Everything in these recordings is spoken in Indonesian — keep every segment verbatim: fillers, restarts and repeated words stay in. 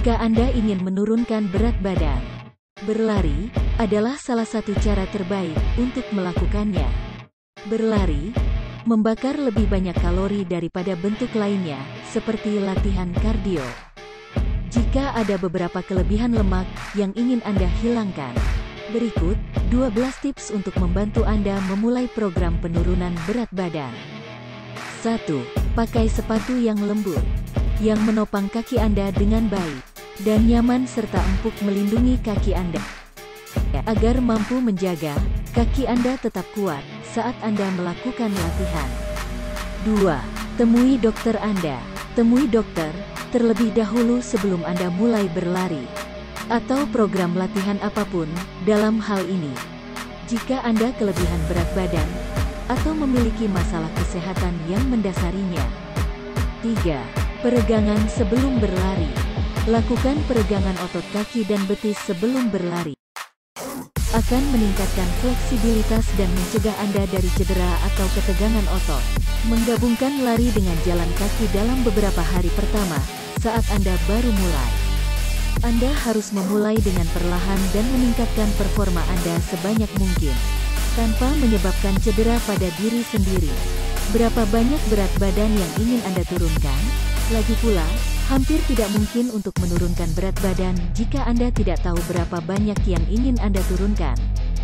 Jika Anda ingin menurunkan berat badan, berlari adalah salah satu cara terbaik untuk melakukannya. Berlari membakar lebih banyak kalori daripada bentuk lainnya, seperti latihan kardio. Jika ada beberapa kelebihan lemak yang ingin Anda hilangkan, berikut dua belas tips untuk membantu Anda memulai program penurunan berat badan. satu. Pakai sepatu yang lembut, yang menopang kaki Anda dengan baik dan nyaman serta empuk melindungi kaki Anda, agar mampu menjaga kaki Anda tetap kuat saat Anda melakukan latihan. dua. Temui dokter Anda. Temui dokter terlebih dahulu sebelum Anda mulai berlari atau program latihan apapun dalam hal ini. Jika Anda kelebihan berat badan atau memiliki masalah kesehatan yang mendasarinya. tiga. Peregangan sebelum berlari. Lakukan peregangan otot kaki dan betis sebelum berlari. Akan meningkatkan fleksibilitas dan mencegah Anda dari cedera atau ketegangan otot. Menggabungkan lari dengan jalan kaki dalam beberapa hari pertama saat Anda baru mulai. Anda harus memulai dengan perlahan dan meningkatkan performa Anda sebanyak mungkin, tanpa menyebabkan cedera pada diri sendiri. Berapa banyak berat badan yang ingin Anda turunkan? Lagi pula, hampir tidak mungkin untuk menurunkan berat badan jika Anda tidak tahu berapa banyak yang ingin Anda turunkan.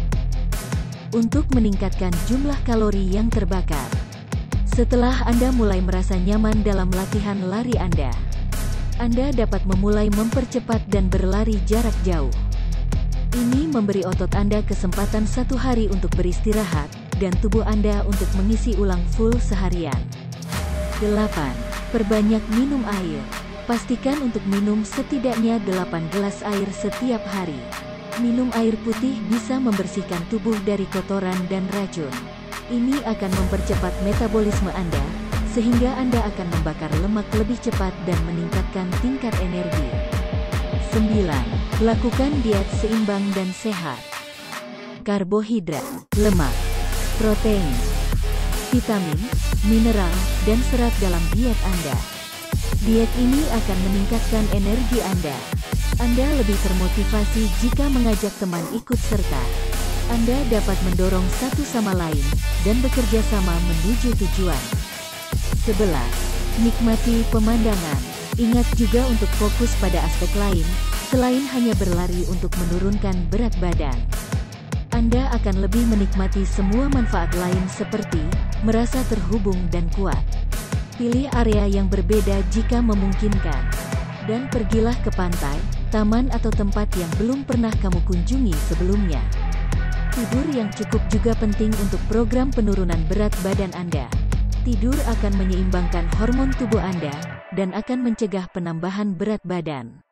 Untuk meningkatkan jumlah kalori yang terbakar. Setelah Anda mulai merasa nyaman dalam latihan lari Anda, Anda dapat memulai mempercepat dan berlari jarak jauh. Ini memberi otot Anda kesempatan satu hari untuk beristirahat, dan tubuh Anda untuk mengisi ulang full seharian. delapan. Perbanyak minum air. Pastikan untuk minum setidaknya delapan gelas air setiap hari. Minum air putih bisa membersihkan tubuh dari kotoran dan racun. Ini akan mempercepat metabolisme Anda, sehingga Anda akan membakar lemak lebih cepat dan meningkatkan tingkat energi. sembilan. Lakukan diet seimbang dan sehat. Karbohidrat, lemak, protein, vitamin, mineral, dan serat dalam diet Anda. Diet ini akan meningkatkan energi Anda. Anda lebih termotivasi jika mengajak teman ikut serta. Anda dapat mendorong satu sama lain, dan bekerja sama menuju tujuan. sebelas. Nikmati pemandangan. Ingat juga untuk fokus pada aspek lain, selain hanya berlari untuk menurunkan berat badan. Anda akan lebih menikmati semua manfaat lain seperti merasa terhubung dan kuat. Pilih area yang berbeda jika memungkinkan. Dan pergilah ke pantai, taman atau tempat yang belum pernah kamu kunjungi sebelumnya. Tidur yang cukup juga penting untuk program penurunan berat badan Anda. Tidur akan menyeimbangkan hormon tubuh Anda, dan akan mencegah penambahan berat badan.